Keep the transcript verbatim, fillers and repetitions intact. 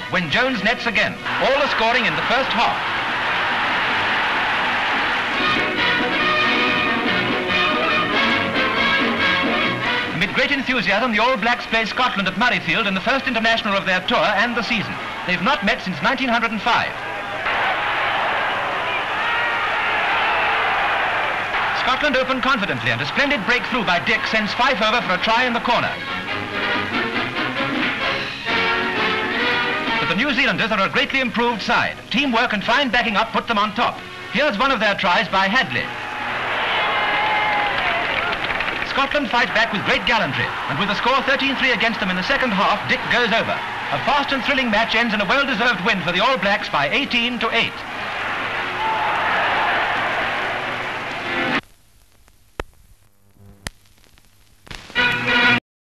when Jones nets again. All the scoring in the first half. Amid great enthusiasm, the All Blacks play Scotland at Murrayfield in the first international of their tour and the season. They've not met since nineteen oh five. Scotland open confidently, and a splendid breakthrough by Dick sends Fife over for a try in the corner. But the New Zealanders are a greatly improved side. Teamwork and fine backing up put them on top. Here's one of their tries by Hadley. Scotland fight back with great gallantry, and with the score thirteen three against them in the second half, Dick goes over. A fast and thrilling match ends in a well-deserved win for the All Blacks by eighteen to eight.